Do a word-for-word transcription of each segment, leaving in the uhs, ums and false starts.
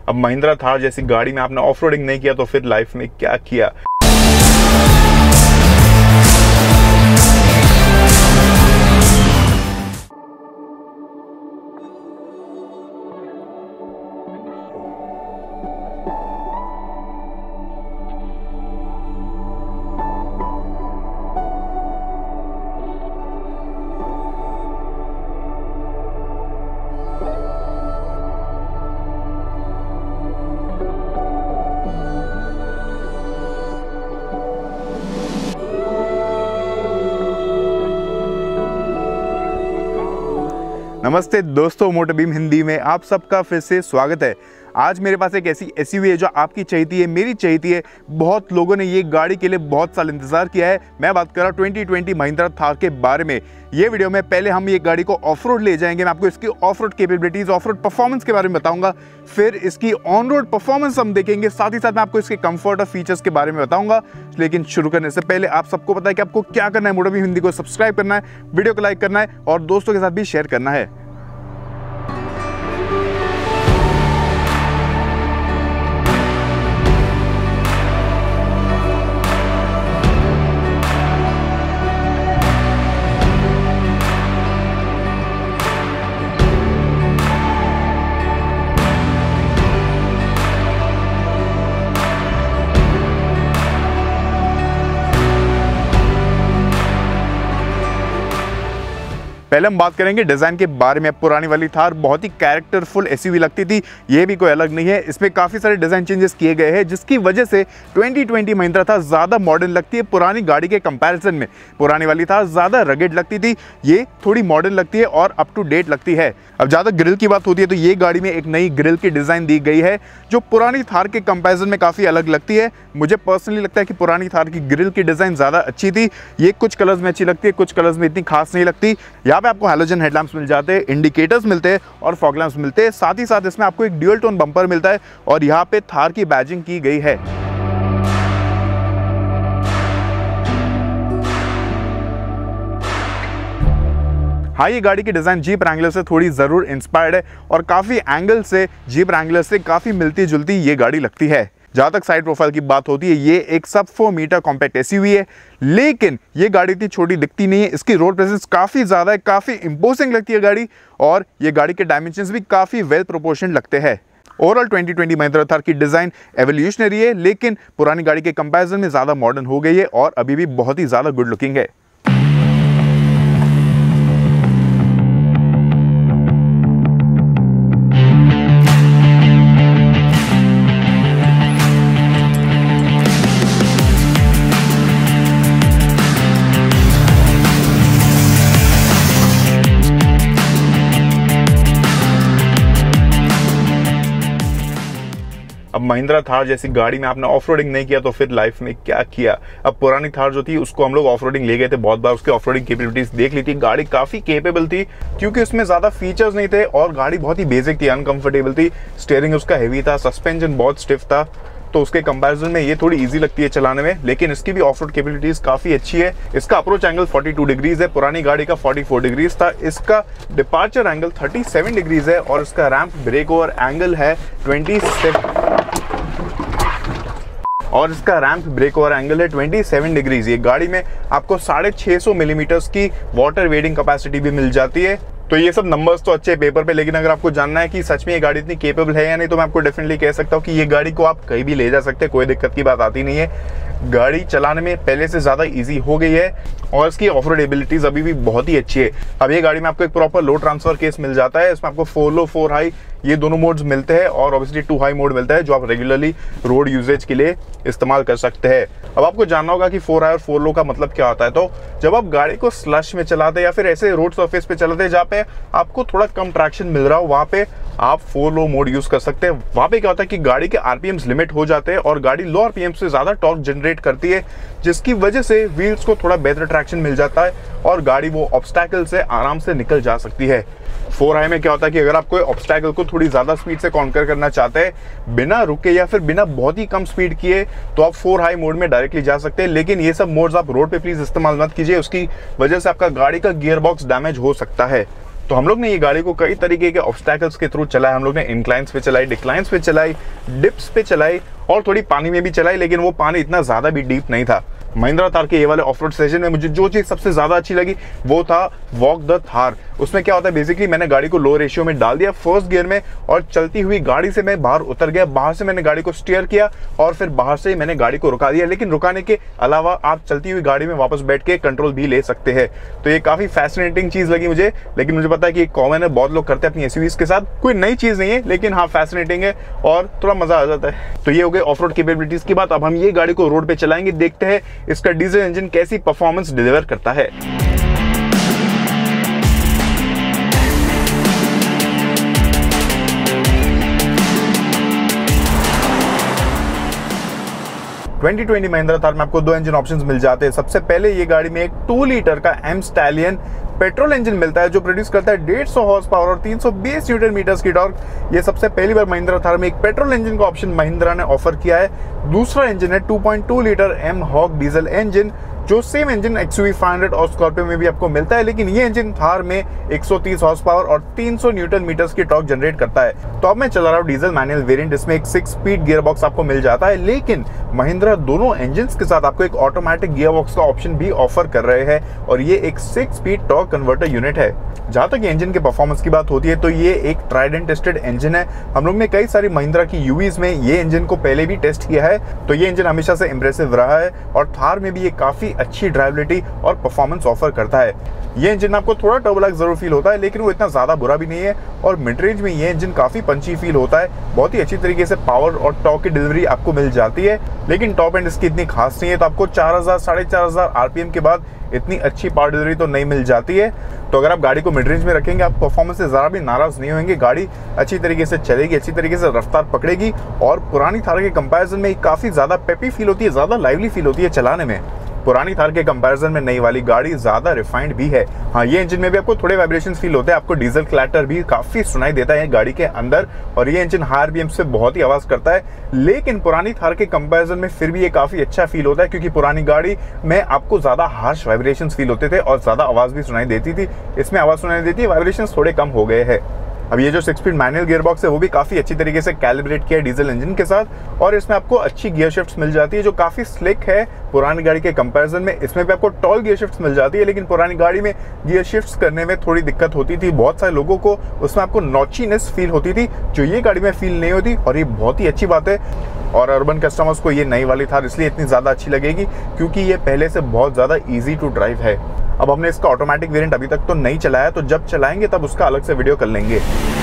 अब महिंद्रा थार जैसी गाड़ी में आपने ऑफ रोडिंग नहीं किया तो फिर लाइफ में क्या किया। नमस्ते दोस्तों, मोटर बीम हिंदी में आप सबका फिर से स्वागत है। आज मेरे पास एक ऐसी एसयूवी है जो आपकी चाहिए है, मेरी चाहिए है। बहुत लोगों ने ये गाड़ी के लिए बहुत साल इंतजार किया है। मैं बात कर रहा हूँ ट्वेंटी ट्वेंटी महिंद्रा थार के बारे में। ये वीडियो में पहले हम ये गाड़ी को ऑफ रोड ले जाएंगे। मैं आपको इसकी off road capabilities, off road performance के बारे में बताऊंगा। फिर इसकी ऑन रोड परफॉर्मेंस हम देखेंगे, साथ ही साथ मैं आपको इसके कंफर्ट और फीचर्स के बारे में बताऊंगा। लेकिन शुरू करने से पहले आप सबको पता है कि आपको क्या करना है। मोटर बीम हिंदी को सब्सक्राइब करना है, वीडियो को लाइक करना है और दोस्तों के साथ भी शेयर करना है। पहले हम बात करेंगे डिजाइन के बारे में। पुरानी वाली थार बहुत ही कैरेक्टरफुल एसयूवी लगती थी, ये भी कोई अलग नहीं है। इसमें काफी सारे डिजाइन चेंजेस किए गए हैं जिसकी वजह से ट्वेंटी ट्वेंटी महिंद्रा थार ज्यादा मॉडर्न लगती है पुरानी गाड़ी के कंपैरिजन में। पुरानी वाली थार ज्यादा रगेड लगती थी, ये थोड़ी मॉडर्न लगती है और अप टू डेट लगती है। अब ज्यादा ग्रिल की बात होती है तो ये गाड़ी में एक नई ग्रिल की डिजाइन दी गई है जो पुरानी थार के कंपैरिजन में काफी अलग लगती है। मुझे पर्सनली लगता है कि पुरानी थार की ग्रिल की डिजाइन ज्यादा अच्छी थी। ये कुछ कलर्स में अच्छी लगती है, कुछ कलर्स में इतनी खास नहीं लगती। यहाँ पे आपको हैलोजन हेडलैम्प्स मिल जाते हैं, इंडिकेटर्स मिलते हैं और फॉग लैम्प्स मिलते हैं। साथ ही साथ इसमें आपको एक ड्यूल टोन बम्पर मिलता है और यहाँ पे थार की बैजिंग की गई है। हाँ, ये गाड़ी की डिजाइन जीप रैंगलर से थोड़ी जरूर इंस्पायर्ड है और काफी एंगल से जीप रैंगलर से काफी मिलती जुलती ये गाड़ी लगती है। जहां तक साइड प्रोफाइल की बात होती है, ये एक सब फोर मीटर कॉम्पैक्ट एसयूवी है, लेकिन ये गाड़ी इतनी छोटी दिखती नहीं है। इसकी रोड प्रेजेंस काफी ज्यादा है, काफी इंपोजिंग लगती है गाड़ी और ये गाड़ी के डायमेंशंस भी काफी वेल प्रोपोर्शन लगते हैं। Overall twenty twenty Mahindra Thar की डिजाइन एवोल्यूशनरी है, लेकिन पुरानी गाड़ी के कंपैरिजन में ज्यादा मॉडर्न हो गई है और अभी भी बहुत ही ज्यादा गुड लुकिंग है। अब महिंद्रा थार जैसी गाड़ी में आपने ऑफ रोडिंग नहीं किया तो फिर लाइफ में क्या किया। अब पुरानी थार जो थी उसको हम लोग ऑफ रोडिंग ले गए थे बहुत बार, उसके ऑफ रोडिंग कैपेबिलिटीज देख ली थी। गाड़ी काफी केपेबल थी क्योंकि उसमें ज्यादा फीचर्स नहीं थे और गाड़ी बहुत ही बेसिक थी, अनकंफर्टेबल थी। स्टीयरिंग उसका हेवी था, सस्पेंशन बहुत स्टिफ था, तो उसके कंपैरिजन में ये थोड़ी इजी लगती है चलाने में। लेकिन इसकी भी ऑफ रोड कैपेबिलिटीज काफी अच्छी है। इसका approach angle forty two degrees है, पुरानी गाड़ी का फोर्टी फोर डिग्रीज था। इसका departure angle thirty seven degrees है और इसका रैंप ब्रेक ओवर एंगल है ट्वेंटी सेवन और इसका रैंप ब्रेक ओवर एंगल है ट्वेंटी सेवन डिग्रीज। ये गाड़ी में आपको साढ़े छह सौ मिलीमीटर की वाटर वेडिंग कैपेसिटी भी मिल जाती है। तो ये सब नंबर्स तो अच्छे पेपर पे, लेकिन अगर आपको जानना है कि सच में ये गाड़ी इतनी केपेबल है या नहीं तो मैं आपको डेफिनेटली कह सकता हूँ कि ये गाड़ी को आप कहीं भी ले जा सकते हैं, कोई दिक्कत की बात आती नहीं है। गाड़ी चलाने में पहले से ज्यादा इजी हो गई है और इसकी ऑफ रोड एबिलिटीज अभी भी बहुत ही अच्छी है। अब ये गाड़ी में आपको एक प्रॉपर लो ट्रांसफर केस मिल जाता है। इसमें आपको फोर लो फोर हाई ये दोनों मोड्स मिलते हैं और ऑब्वियसली टू हाई मोड मिलता है जो आप रेगुलरली रोड यूजेज के लिए इस्तेमाल कर सकते हैं। अब आपको जानना होगा कि फोर हाई और फोर लो का मतलब क्या होता है। तो जब आप गाड़ी को स्लश में चलाते हैं या फिर ऐसे रोड सरफेस पे चलाते हैं जहाँ पे आपको थोड़ा कम ट्रैक्शन मिल रहा हो, वहां पे आप फोर लो मोड यूज कर सकते हैं। वहां पे क्या होता है कि गाड़ी के आरपीएम्स लिमिट हो जाते हैं और गाड़ी लो आरपीएम से ज्यादा टॉर्क जनरेट करती है, जिसकी वजह से व्हील्स को थोड़ा बेहतर ट्रैक्शन मिल जाता है और गाड़ी वो ऑब्स्टैकल से आराम से निकल जा सकती है। फोर हाई में क्या होता है कि अगर आप कोई ऑब्स्टैकल को थोड़ी ज्यादा स्पीड से कॉन्कर करना चाहते हैं बिना रुके या फिर बिना बहुत ही कम स्पीड किए, तो आप फोर हाई मोड में डायरेक्टली जा सकते हैं। लेकिन ये सब मोड्स आप रोड पे प्लीज इस्तेमाल मत कीजिए, उसकी वजह से आपका गाड़ी का गियर बॉक्स डैमेज हो सकता है। तो हम लोग ने ये गाड़ी को कई तरीके के ऑब्स्टैकल्स के थ्रू चलाया। हम लोग ने इंक्लाइंस पे चलाई, डिक्लाइंस पे चलाई, डिप्स पे चलाई और थोड़ी पानी में भी चलाई, लेकिन वो पानी इतना ज़्यादा भी डीप नहीं था। महिंद्रा थार के ये वाले ऑफ रोड सेशन में मुझे जो चीज़ सबसे ज़्यादा अच्छी लगी वो था वॉक द थार। उसमें क्या होता है, बेसिकली मैंने गाड़ी को लो रेशियो में डाल दिया फर्स्ट गियर में और चलती हुई गाड़ी से मैं बाहर उतर गया। बाहर से मैंने गाड़ी को स्टीयर किया और फिर बाहर से ही मैंने गाड़ी को रुका दिया। लेकिन रुकाने के अलावा आप चलती हुई गाड़ी में वापस बैठ के कंट्रोल भी ले सकते हैं। तो ये काफ़ी फैसिनेटिंग चीज़ लगी मुझे, लेकिन मुझे पता है कि ये कॉमन है, बहुत लोग करते हैं अपनी एसयूवीज के साथ। कोई नई चीज़ नहीं है, लेकिन हाँ फैसिनेटिंग है और थोड़ा मज़ा आ जाता है। तो ये हो गई ऑफ रोड कैपेबिलिटीज़ की बात। अब हम ये गाड़ी को रोड पर चलाएंगे, देखते हैं इसका डीजल इंजन कैसी परफॉर्मेंस डिलीवर करता है। ट्वेंटी ट्वेंटी महिंद्रा थार में आपको दो इंजन ऑप्शंस मिल जाते हैं। सबसे पहले ये गाड़ी में एक टू लीटर का एम स्टैलियन पेट्रोल इंजन मिलता है जो प्रोड्यूस करता है डेढ़ सौ हॉर्स पावर और तीन सौ बीस न्यूटन मीटर्स की टॉर्क। ये सबसे पहली बार महिंद्रा थार में एक पेट्रोल इंजन का ऑप्शन महिंद्रा ने ऑफर किया है। दूसरा इंजन है two point two litre M Hawk diesel engine, जो same engine XUV five hundred और स्कॉर्पियो में भी आपको मिलता है, लेकिन ये इंजन थार में एक सौ तीस हॉर्स पावर और तीन सौ न्यूटन मीटर्स की टॉर्क जनरेट करता है। तो अब मैं चला रहा हूँ डीजल मैनुअल वेरिएंट, इसमें एक सिक्स स्पीड गियर बॉक्स आपको मिल जाता है, लेकिन महिंद्रा दोनों इंजन के साथ आपको एक ऑटोमेटिक गियर बॉक्स का ऑप्शन भी ऑफर कर रहे हैं और ये एक six speed torque converter unit है। जहां तक इंजन के परफॉर्मेंस की बात होती है तो ये एक ट्राइड एंड टेस्टेड इंजन है। हम लोग ने कई सारी महिंद्रा की यूवीज में ये इंजन को पहले भी टेस्ट किया है, तो ये इंजन हमेशा से इंप्रेसिव रहा है और थार में भी ये काफी अच्छी ड्राइवेबिलिटी और परफॉर्मेंस ऑफर करता है। ये इंजन आपको थोड़ा टर्बोलैक्स जरूर फील होता है, लेकिन वो इतना ज्यादा बुरा भी नहीं है और मिड रेंज में ये इंजन काफी पंची फील होता है। बहुत ही अच्छी तरीके से पावर और टॉर्क की डिलीवरी आपको मिल जाती है, लेकिन टॉप एंड इसकी इतनी खास नहीं है। तो आपको चार हजार साढ़े चार हजार आरपीएम के बाद इतनी अच्छी पावर डिलीवरी तो नहीं मिल जाती है। तो अगर आप गाड़ी को मिड रेंज में रखेंगे, आप परफॉर्मेंस से ज़रा भी नाराज नहीं होंगे। गाड़ी अच्छी तरीके से चलेगी, अच्छी तरीके से रफ्तार पकड़ेगी और पुरानी थार के कंपैरिजन में काफ़ी ज़्यादा पेपी फील होती है, ज़्यादा लाइवली फील होती है चलाने में। पुरानी थार के कंपैरिजन में नई वाली गाड़ी ज़्यादा रिफाइंड भी है। हाँ, ये इंजन में भी आपको थोड़े वाइब्रेशंस फील होते हैं, आपको डीजल क्लैटर भी काफ़ी सुनाई देता है गाड़ी के अंदर और ये इंजन हाई आरपीएम से बहुत ही आवाज़ करता है, लेकिन पुरानी थार के कंपैरिजन में फिर भी ये काफ़ी अच्छा फील होता है क्योंकि पुरानी गाड़ी में आपको ज़्यादा हार्श वाइब्रेशंस फील होते थे और ज़्यादा आवाज़ भी सुनाई देती थी। इसमें आवाज़ सुनाई देती है, वाइब्रेशंस थोड़े कम हो गए हैं। अब ये जो six speed manual gear box है वो भी काफ़ी अच्छी तरीके से कैलिब्रेट किया है डीजल इंजन के साथ और इसमें आपको अच्छी गियर शिफ्ट्स मिल जाती है जो काफ़ी स्लिक है पुरानी गाड़ी के कंपैरिजन में। इसमें भी आपको टॉल गियर शिफ्ट्स मिल जाती है, लेकिन पुरानी गाड़ी में गियर शिफ्ट्स करने में थोड़ी दिक्कत होती थी। बहुत सारे लोगों को उसमें आपको नॉचीनेस फील होती थी जो ये गाड़ी में फील नहीं होती और ये बहुत ही अच्छी बात है। और अर्बन कस्टमर्स को ये नई वाली थार इसलिए इतनी ज़्यादा अच्छी लगेगी क्योंकि ये पहले से बहुत ज़्यादा ईजी टू ड्राइव है। अब हमने इसका ऑटोमेटिक वेरिएंट अभी तक तो नहीं चलाया, तो जब चलाएंगे तब उसका अलग से वीडियो कर लेंगे।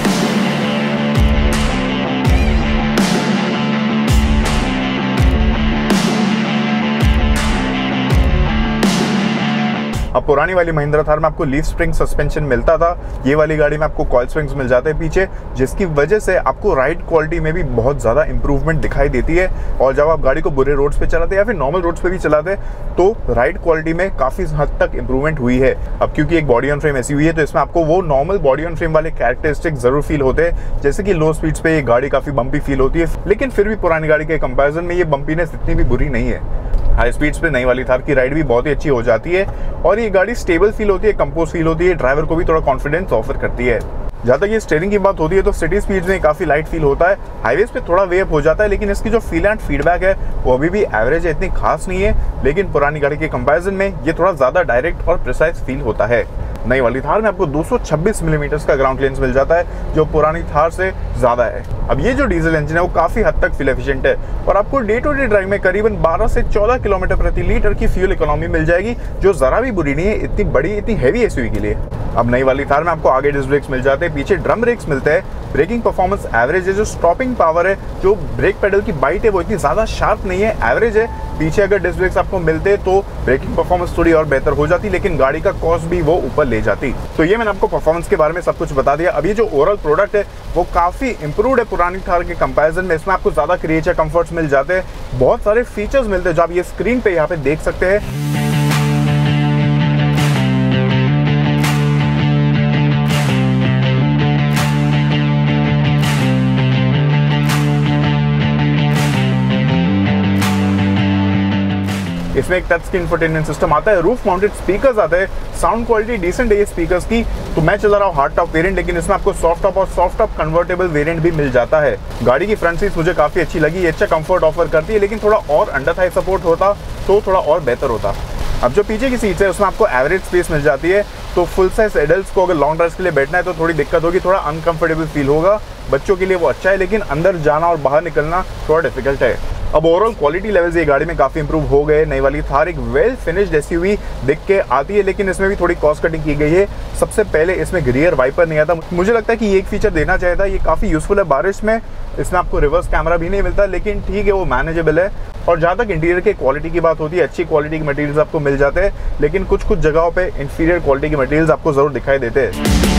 अब पुरानी वाली महिंद्रा थार में आपको लीफ स्प्रिंग सस्पेंशन मिलता था, ये वाली गाड़ी में आपको कॉइल स्प्रिंग्स मिल जाते हैं पीछे, जिसकी वजह से आपको राइड क्वालिटी में भी बहुत ज़्यादा इंप्रूवमेंट दिखाई देती है। और जब आप गाड़ी को बुरे रोड्स पे चलाते हैं या फिर नॉर्मल रोड्स पे भी चलाते हैं तो राइड क्वालिटी में काफ़ी हद तक इंप्रूवमेंट हुई है। अब क्योंकि एक बॉडी ऑन फ्रेम एसयूवी है तो इसमें आपको वो नॉर्मल बॉडी ऑन फ्रेम वाले कैरेक्टरिस्टिक जरूर फील होते हैं, जैसे कि लो स्पीड्स पे ये गाड़ी काफ़ी बम्पी फील होती है, लेकिन फिर भी पुरानी गाड़ी के कंपेरिजन में ये बम्पीनेस इतनी भी बुरी नहीं है। हाई स्पीड्स पे नई वाली थार की राइड भी बहुत ही अच्छी हो जाती है और ये गाड़ी स्टेबल फील होती है, कंपोज फील होती है, ड्राइवर को भी थोड़ा कॉन्फिडेंस ऑफर करती है। जहाँ तक ये स्टीयरिंग की बात होती है तो सिटी स्पीड्स में काफ़ी लाइट फील होता है, हाईवेज पे थोड़ा वे अप हो जाता है, लेकिन इसकी जो फील एंड फीडबैक है वो अभी भी एवरेज है, इतनी खास नहीं है। लेकिन पुरानी गाड़ी के कंपैरिजन में ये थोड़ा ज़्यादा डायरेक्ट और प्रिसाइज फील होता है। नई वाली थार में आपको दो सौ छब्बीस मिलीमीटर का ग्राउंड क्लियरेंस मिल जाता है जो पुरानी थार से ज़्यादा है। अब ये जो डीजल इंजन है वो काफ़ी हद तक फ्यूल एफिशिएंट है और आपको डे टू डे ड्राइव में करीबन बारह से चौदह किलोमीटर प्रति लीटर की फ्यूल इकोनॉमी मिल जाएगी, जो ज़रा भी बुरी नहीं है इतनी बड़ी इतनी हैवी एसयूवी के लिए। अब नई वाली थार में आपको आगे डिस्क ब्रेक्स मिल जाते हैं, पीछे ड्रम ब्रेक्स मिलते हैं। ब्रेकिंग परफॉर्मेंस एवरेज है, जो स्टॉपिंग पावर है, जो ब्रेक पेडल की बाइट है वो इतनी ज़्यादा शार्प नहीं है, एवरेज है। पीछे अगर डिस्क ब्रेक्स आपको मिलते तो ब्रेकिंग परफॉर्मेंस थोड़ी और बेहतर हो जाती, लेकिन गाड़ी का कॉस्ट भी वो ऊपर ले जाती। तो ये मैंने आपको परफॉर्मेंस के बारे में सब कुछ बता दिया। अब ये जो ओवरऑल प्रोडक्ट है वो काफ़ी इंप्रूव्ड है पुरानी थार के कंपैरिजन में। इसमें आपको ज़्यादा क्रिएचर कंफर्ट्स मिल जाते हैं, बहुत सारे फीचर्स मिलते हैं जो आप ये स्क्रीन पे यहाँ पे देख सकते हैं। इसमें एक टच स्क्रीन इंफोटेनमेंट सिस्टम आता है, रूफ माउंटेड स्पीकर्स आते हैं, साउंड क्वालिटी डिसेंट है ये स्पीकर्स की। तो मैं चला रहा हूँ हार्ड टॉप वेरिएंट, लेकिन इसमें आपको सॉफ्ट टॉप और सॉफ्ट टॉप कन्वर्टेबल वेरिएंट भी मिल जाता है। गाड़ी की फ्रंट सीट मुझे काफी अच्छी लगी, ये अच्छा कंफर्ट ऑफर करती है, लेकिन थोड़ा और अंडर थाई सपोर्ट होता तो थोड़ा और बेहतर होता। अब जो पीछे की सीट्स है उसमें आपको एवरेज स्पेस मिल जाती है, तो फुल साइज एडल्ट्स को अगर लॉन्ग ड्राइव के लिए बैठना है तो थोड़ी दिक्कत होगी, थोड़ा अनकंफर्टेबल फील होगा। बच्चों के लिए वो अच्छा है, लेकिन अंदर जाना और बाहर निकलना थोड़ा डिफिकल्ट है। अब ओवरऑल क्वालिटी लेवल्स ये गाड़ी में काफी इंप्रूव हो गए। नई वाली थार एक वेल फिनिश्ड एसयूवी दिख के आती है, लेकिन इसमें भी थोड़ी कॉस्ट कटिंग की गई है। सबसे पहले इसमें रियर वाइपर नहीं आता, मुझे लगता है कि ये एक फीचर देना चाहिए था, ये काफी यूजफुल है बारिश में। इसमें आपको रिवर्स कैमरा भी नहीं मिलता, लेकिन ठीक है वो मैनेजेबल है। और जहाँ तक इंटीरियर की क्वालिटी की बात होती है, अच्छी क्वालिटी के मटेरियल्स आपको मिल जाते हैं, लेकिन कुछ कुछ जगहों पे इंफीरियर क्वालिटी के मटेरियल्स आपको जरूर दिखाई देते हैं।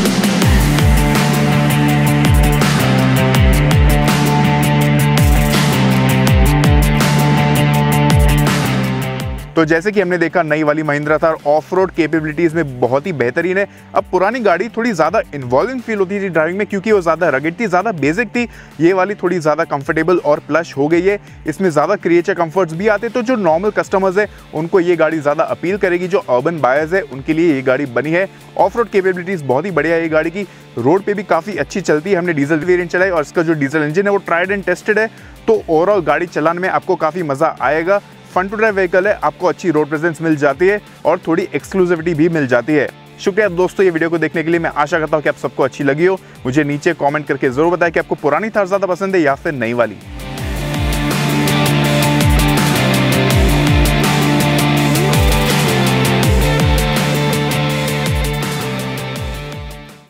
तो जैसे कि हमने देखा नई वाली Mahindra Thar off road capabilities में बहुत ही बेहतरीन है। अब पुरानी गाड़ी थोड़ी ज्यादा इन्वॉल्विंग फील होती थी ड्राइविंग में, क्योंकि वो ज्यादा रगड़ थी, ज्यादा बेसिक थी। ये वाली थोड़ी ज्यादा कंफर्टेबल और प्लश हो गई है, इसमें ज्यादा क्रिएचर कंफर्ट्स भी आते। तो जो नॉर्मल कस्टमर्स है उनको ये गाड़ी ज्यादा अपील करेगी, जो अर्बन बायर्स है उनके लिए ये गाड़ी बनी है। ऑफ रोड कैपेबिलिटीज बहुत ही बढ़िया है ये गाड़ी की, रोड पे भी काफी अच्छी चलती है। हमने डीजल वेरिएंट चलाई और इसका जो डीजल इंजन है वो ट्राइड एंड टेस्टेड है, तो ओवरऑल गाड़ी चलाने में आपको काफी मजा आएगा। फन टू ड्राइव व्हीकल है, आपको अच्छी रोड प्रेजेंस मिल जाती है और थोड़ी एक्सक्लूसिविटी भी मिल जाती है। शुक्रिया दोस्तों ये वीडियो को देखने के लिए। मैं आशा करता हूँ कि आप सबको अच्छी लगी हो। मुझे नीचे कमेंट करके जरूर बताएं कि आपको पुरानी थार ज्यादा पसंद है या फिर नई वाली।